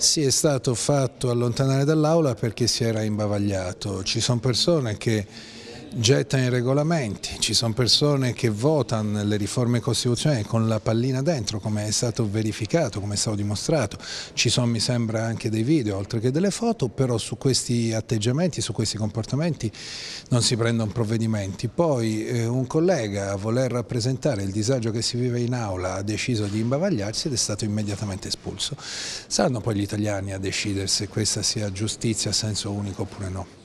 Sì, è stato fatto allontanare dall'aula perché si era imbavagliato. Ci sono persone che gettano i regolamenti, ci sono persone che votano le riforme costituzionali con la pallina dentro, come è stato verificato, come è stato dimostrato. Ci sono, mi sembra, anche dei video, oltre che delle foto, però su questi atteggiamenti, su questi comportamenti non si prendono provvedimenti. Poi un collega, a voler rappresentare il disagio che si vive in aula, ha deciso di imbavagliarsi ed è stato immediatamente espulso. Saranno poi gli italiani a decidere se questa sia giustizia a senso unico oppure no.